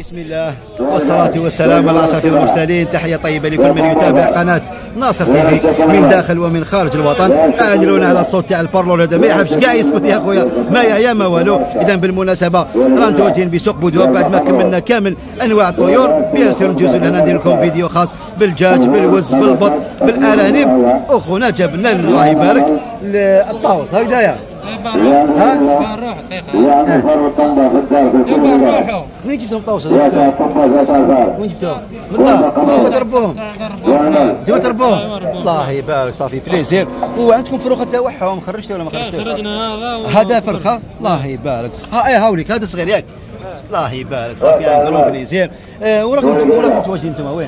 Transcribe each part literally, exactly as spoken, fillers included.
بسم الله والصلاة والسلام على أشرف المرسلين. تحية طيبة لكل من يتابع قناة ناصر تيفي من داخل ومن خارج الوطن. أعذرونا على الصوت تاع البارلور هذا ما يحبش كاع يسكت يا خويا، ما يا ما والو. إذا بالمناسبة رانا متواجدين بسوق بودوه بعد ما كملنا كامل أنواع الطيور. بيان سور ندوزو لهنا ندير لكم فيديو خاص بالدجاج بالوز بالبط بالأرانب. أخونا جاب لنا الله يبارك الطاوس هكذايا. ها؟ بنروح دقيقة. بنروحوا. منين جبتهم طاوس؟ وين جبتوهم؟ من الدار. انتم تربوهم؟ انتم تربوهم؟ الله يبارك صافي بليزير. وعندكم فروخ تاعهم خرجتوا ولا ما خرجتوش؟ خرجنا هذا هذا فرخة. الله يبارك. ها اي هاوليك هذا صغير ياك. الله يبارك صافي نقولوا بليزير. آه وراكم وراكم متواجدين انتم وين؟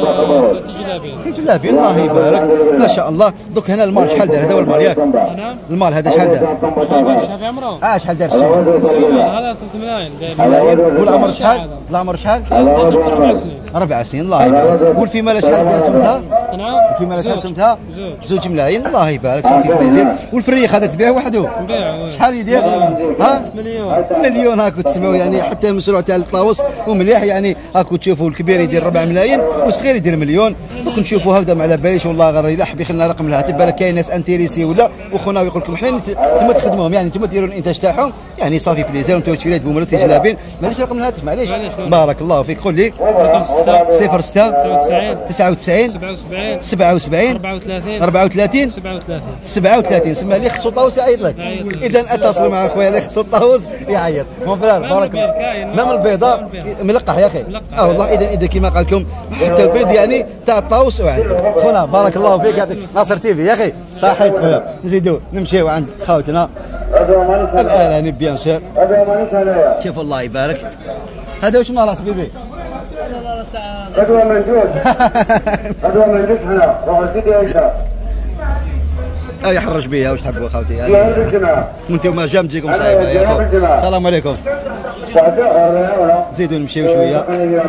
في جلابين. الله يبارك ما شاء الله. دوك هنا المال شحال دار؟ هذا هو المال ياك؟ المال هذا شحال دار؟ شحال عمره؟ اه شحال دار؟ هذا ثلاث ملايين ملايين. والعمر شحال؟ العمر شحال؟ أربع سنين. أربع سنين. الله يبارك. والفيمال شحال دار سمتها؟ نعم. الفيمال شحال سمتها؟ زوج ملايين. الله يبارك صافي بليزير. والفريخ هذا تبيعه وحده؟ نبيعه. شحال يدير؟ ها؟ مليون. مليون هاكو تسمعوا يعني حتى المشروع تاع الطاوس ومليح يعني هاكو تشوفوا الكبير يدير ربع ملايين والصغير يدير مليون. دوك نشوفوا هكذا ما على باليش والله غير اذا حب يخلينا رقم الهاتف بالك كاين ناس انتيريسي ولا وخونا يقول لكم حنا انتم تخدموهم يعني انتم ديروا الانتاج تاعهم يعني صافي بليزير وانتم تشريت بومرات جلابين. معليش رقم الهاتف معليش. بارك الله فيك. قول لي صفر ستة تسعة وتسعين سبعة وسبعين أربعة وثلاثين سبعة وثلاثين. سمع لي خصو طاوس يعيط لك. اذا اتصلوا مع خويا اللي خصو الطاوس يعيط. مون فرار بارك الله. مام البيضاء ملقح يا اخي. اه والله اذا اذا كما قال لكم حتى البيض يعني تاع الطاوس وعندك خونا. بارك الله فيك يعطيك ناصر تيفي يا اخي. صحيت خويا. نزيدوا نمشيو عند خاوتنا الارانب بيان سور. شوف الله يبارك. هذا واش راس بيبي؟ هذا منجوز. هذا منجوز هنا وعندي ايضا. اه يحرج بيها واش تحبوا خاوتي هذه وانتم جام تجيكم صعيبه يا خو. السلام عليكم. زيدوا نمشيو شويه.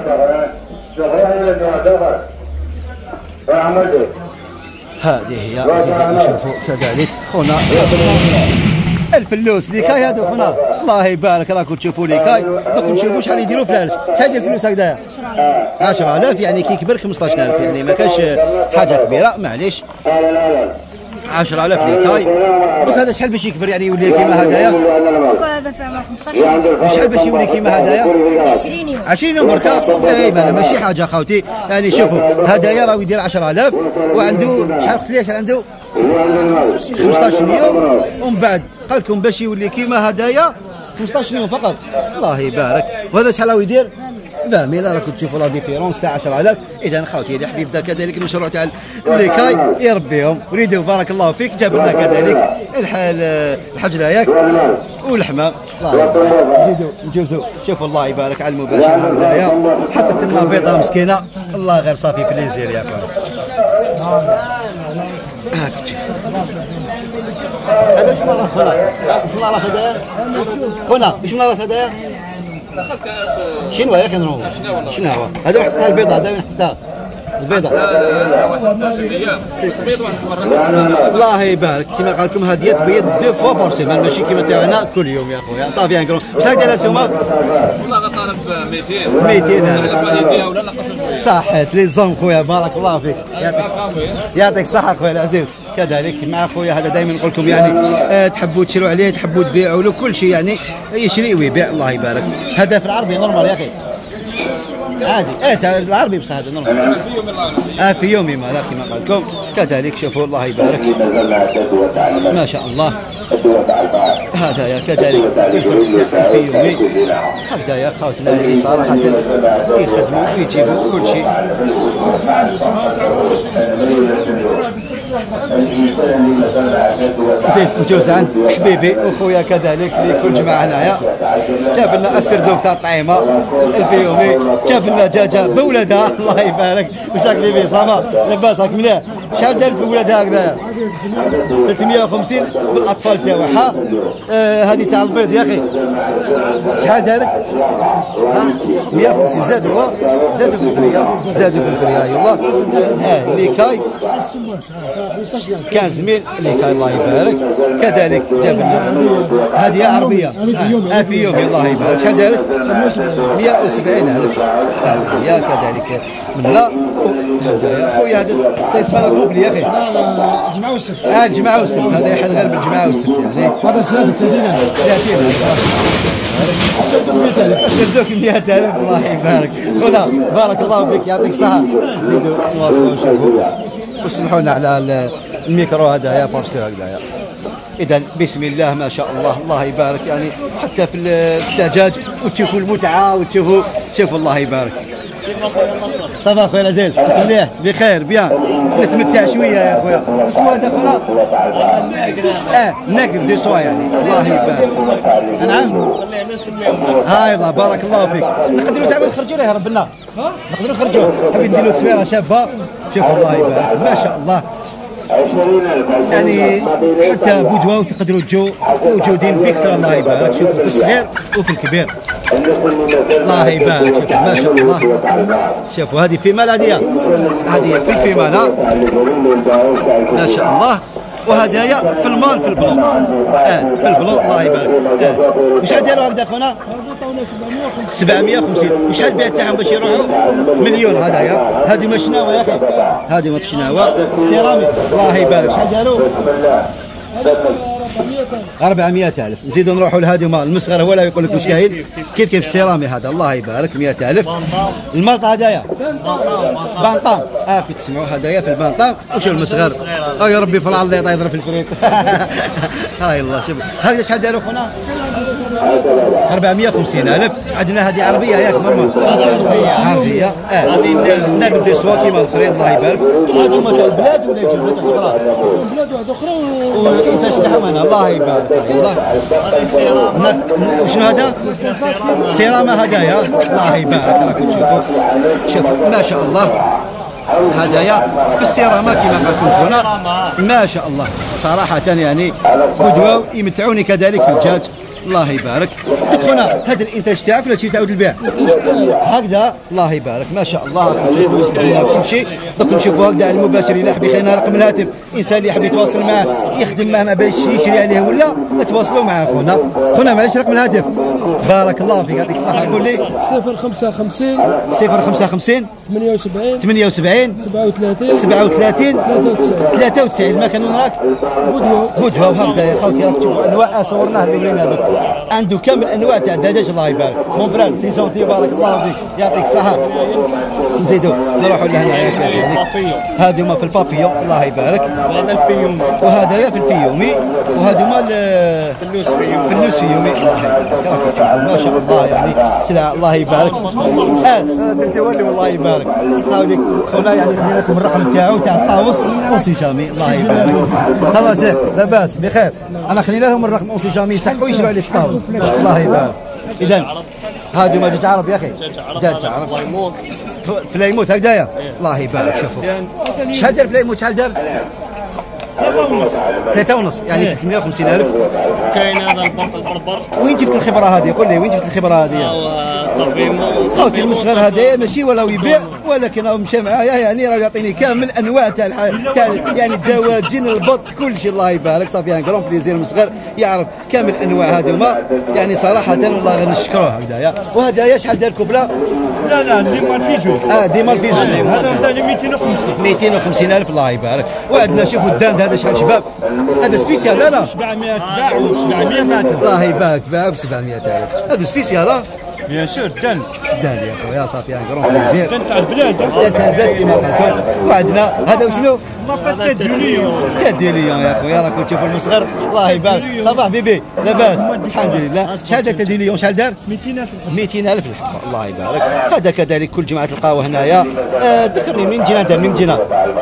هذه هي. زيدوا نشوفوا كذلك خونا الفلوس ليكاي هادو خونا. الله يبارك راكم تشوفوا ليكاي. دوك نشوفوا شحال يديروا فلالس. شحال ديال الفلوس هكذايا؟ عشرة آلاف يعني كي يكبر خمسطاش ألف يعني ما كاش حاجه كبيره معليش. عشرة آلاف ليكاي. دوك هذا شحال باش يكبر يعني يولي كيما هدايا؟ دوك هذا في عمر خمسطاش يوم. شحال باش يولي كيما هدايا؟ عشرين يوم. عشرين يوم بركا. اي مالا ماشي حاجه خاوتي يعني. شوفوا هدايا راه يدير عشرة آلاف وعنده شحال قلت لي شحال عنده؟ خمسطاش يوم. ومن بعد قال لكم باش يولي كيما هدايا خمسطاش يوم فقط. الله يبارك. وهذا شحال راهو يدير؟ فاهمين راكم تشوفوا لا ديفيرونس تاع عشرة آلاف. اذا خوتي اللي حبيب ذا كذلك المشروع تاع الليكاي يربيهم وليدو. بارك الله فيك. جاب لنا كذلك الحجله ياك والحمام. زيدوا نجوزوا. شوفوا الله يبارك على المباشر هكذايا. حتى تما بيضه مسكينه. الله غير صافي بليزير يا خويا. هاك تشوف هذا شنو راس خونا؟ شنو راس هذايا؟ خونا شنو راس هذايا؟ شنو يا اخي نروح؟ شنو هو؟ هذا واحد البيضه هذا وين حطها؟ البيضه. البيض واحد المرة. الله يبارك. كما قال لكم هذه تبيض دو فوا بور سيمين ماشي كيما تاعنا كل يوم يا خويا. صافي نقولوا شحال ديال السومه؟ والله غطالب مئتين. مئتين ولا نقصوا شويه. صحيت لي زون خويا. بارك الله فيك. يعطيك يعطيك الصحه خويا العزيز. كذلك مع خويا هذا دائما نقول لكم يعني أه تحبوا تشروا عليه تحبوا تبيعوا له كل شيء يعني يشري ويبيع. الله يبارك. هذا في العربي نورمال يا اخي عادي. ايه العربي بصح هذا نورمال. اه في يومي ما لا كما قال لكم كذلك. شوفوا الله يبارك ما شاء الله. هذا يا كذلك في يومي هكذا يا خوتنا اللي صراحه يخدموا ويجيبوا كل شيء. زيد نجوز عند حبيبي وخويا كذلك اللي كل جماعه هنايا. جاب لنا السردوك تاع الطعيمه الفيومي. جاب لنا دجاجه بولدها. الله يبارك. واش راك بيبي صافا لاباس راك مليح؟ شحال دارت بولدها هكذايا؟ ثلاثمية وخمسين بالاطفال تاعها. آه هذه تاع البيض يا اخي شحال دارت؟ مية وخمسين زادوا هو زادوا في البريه زادوا في البريه يلا. اه ليكاي خمسطاش ميل ليكاي الله يبارك. كذلك جاب لنا هذه عربيه اه في يوم الله يبارك. شحال دارت؟ مية وسبعين ألف. هذه كذلك منا خويا هذا تيسمى الكوبلي يا اخي. لا لا الجمعة والسبت. اه الجمعة والسبت هذا يحل غير بالجمعة والسبت يعني. هذا زاد ثلاثين ألف. ثلاثين ألف. سردوك مئة ألف الله يبارك. خونا بارك الله فيك يعطيك الصحة. نزيدوا نواصلوا نشوفوا وسمحوا لنا على الميكرو هذايا باسكو هكذايا. إذا بسم الله ما شاء الله الله يبارك يعني حتى في الدجاج وتشوفوا المتعة وتشوفوا شوفوا الله يبارك. صباح خويا العزيز مليح بخير بيان نتمتع شويه يا خويا. واش هو هذا خويا؟ اه نقر دي سوا يعني الله يبارك. نعم هاي الله بارك الله فيك. نقدروا زعما نخرجوا ليه ربنا نقدروا نخرجوا حابين نديروا تصويره شابه. شوف الله يبارك ما شاء الله يعني حتى بودوه وتقدروا تجوا موجودين بكثره الله يبارك. شوفوا في الصغير وفي الكبير الله يبارك. شوفوا ما شاء الله. شوفوا هذه فيمال هذه هذه في الفيمال ما شاء الله. وهدايا في المال في البلون اه في البلون الله يبارك. اه وشحال ديالو هكذا خونا؟ سبعمية وخمسين. وشحال بيع تاعهم باش يروحوا؟ مليون هدايا. هذه ما شناوه يا اخي هذه ما شناوه سيراميك الله يبارك. شحال داروا؟ أربعمية ألف. نزيدوا نروحوا لهذه المصغر هو لا يقول لك واش كاين كيف كيف السيرامي هذا الله يبارك مئة ألف. المالطا هدايا بانطام اه كنت تسمعوا هدايا في البانطام. وشو المصغر؟ اه يا ربي فرع الله يضرب في الفريق. هاي الله شوف هذا شحال داروا خونا؟ أربعمية وخمسين ألف. عندنا هذه عربيه ياك مرمى عربيه اه ناكل دي سوا كيما الاخرين الله يبارك. هذو تاع البلاد ولا يجيو بلاد اخرى؟ بلاد واحده اخرى وكيفاش تاعهم الله يبارك الله. وشنو هذا؟ سيرامة هدايا الله يبارك. راكم تشوفوا شوف ما شاء الله هدايا في السيرامة كما قلت هنا ما شاء الله صراحة يعني بدواو يمتعوني كذلك في الدجاج الله يبارك. خونا هذا الانتاج تاعك ولا شي تعود البيع؟ هكذا الله يبارك ما شاء الله. كل شيء دوك نشوفوا هكذا على المباشر اللي يحب يخلينا رقم الهاتف الانسان اللي يحب يتواصل معاه يخدم معاه ما باش يشري عليه ولا تواصلوا معاه. خونا خونا معليش رقم الهاتف بارك الله فيك يعطيك الصحة. قول لي صفر خمسة وخمسين صفر خمسة وخمسين ثمانية وسبعين ثمانية وسبعين سبعة وثلاثين سبعة وثلاثين ثلاثة وتسعين ثلاثة وتسعين. المكان وين راك؟ بودوه بودوه هكذا يا خوتي راك تشوفوا انواع صورناه الاولين هذوك عنده كامل انواع تاع الدجاج الله يبارك. مون فران سي جونتي بارك الله فيك يعطيك الصحة. نزيدوا نروحوا لهنا هذه هما في البابيون الله يبارك. هذا الفيومي وهذا في الفيومي وهذا هما في النوس فيومي في النوس فيومي الله يبارك. راكم تشوفوا ما شاء الله يعني سلعة الله يبارك. اه درت والي والله يبارك. هاوليك خونا يعني خلينا لكم الرقم تاعو تاع الطاوس اونسي جامي الله يبارك. صافا شيخ لاباس بخير. انا خلينا لهم الرقم اونسي جامي يصحوا يشروا عليه الطاوس الله يبارك. اذا هادو ما دجاج عرب يا اخي دجاج عرب فلايموت هكذايا الله يبارك. شوفوا شحال دار فلايموت شحال دار؟ ثلاثة ونص يعني ثلاثمية وخمسين ألف. كاين هذا البرق البربر. وين جبت الخبرة هذه؟ قول لي وين جبت الخبرة هذه؟ صافي خوتي المصغر هذا ماشي ولا يبيع ولكن راه مشى معايا يعني راه يعطيني كامل انواع تاع تاع يعني الدواجن البط كل شيء الله يبارك. صافي ان كرون بليزير المصغر يعرف كامل انواع هذوما يعني صراحة والله غير نشكروه هكذايا. وهذايا شحال دار كوبلا؟ لا لا ديما الفيجو اه ديما الفيجو هذا مثلا مئتين وخمسين مئتين وخمسين ألف الله يبارك. وعندنا شوفوا الداند هذا شحال شباب هذا سبيسيال لا لا سبعمية تباعوا سبعمية ماتوا الله يبارك تباعوا ب سبعمية ألف. هذا سبيسيال ها بيان سور دن دان يا خويا صافي ان كرون بليزير دن تاع البلاد دان تاع البلاد كيما قلت. وعندنا هذا وشنو؟ هذا ديليون تديليون يا خويا راكم تشوفوا المصغر الله يبارك. صباح بيبي لاباس الحمد لله. شحال دار تديليون شحال دار؟ مئتين ألف مئتين ألف الحبة الله يبارك. هذا كذلك كل جماعة تلقاوه هنايا. آه ذكرني من جينا دار من جينا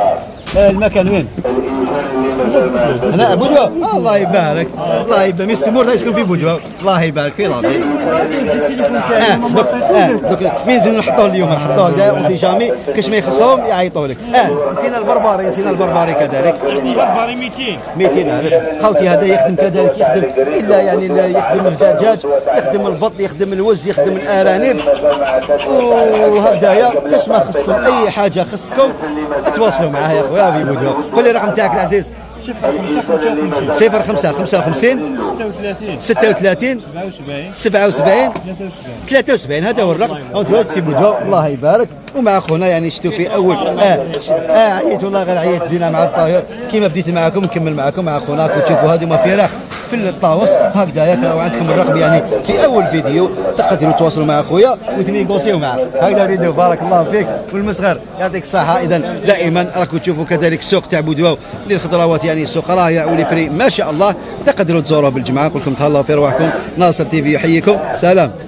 آه المكان وين؟ هنا بوجوه. الله يبارك الله يبارك ميسي مور لا يسكن في بوجوه. الله يبارك في ربي. اه دوك اه دوك مين زين نحطوه اليوم نحطوه هكذا وسي جامي كاش ما يخصهم يعيطوا لك. اه نسينا البربري نسينا البربري كذلك. البربري مئتين مئتين ألف. خوتي هذا يخدم كذلك يخدم الا يعني يخدم الدجاج يخدم البط يخدم الوز يخدم الارانب وهكذايا كاش ما خصكم اي حاجه خصكم تواصلوا معاه يا خويا في بوجوه. قول لي الرقم تاعك العزيز. صفر خمسة خمسة وخمسين ستة وثلاثين سبعة وسبعين ثلاثة وسبعين هذا هو الرقم. أو تواصل في بوجوه. الله يبارك. ومع خونا يعني شفتوا في اول اه اه عييت والله غير عييت. بدينا مع الطاهر كيما بديت معكم نكمل معكم مع خونا. وتشوفوا هذه ما فراغ في الطاوس هكذا ياك وعندكم الرقم يعني في اول فيديو تقدروا تواصلوا مع خويا وتنيغوسيو معاه هكذا. نريدو بارك الله فيك والمصغر يعطيك الصحه. اذا دائما راكم تشوفوا كذلك السوق تاع بودواو للخضروات يعني سوق راهيه ولي بري ما شاء الله. تقدروا تزوروه بالجمعه. نقول لكم تهلاو في رواحكم. ناصر تيفي يحييكم. سلام.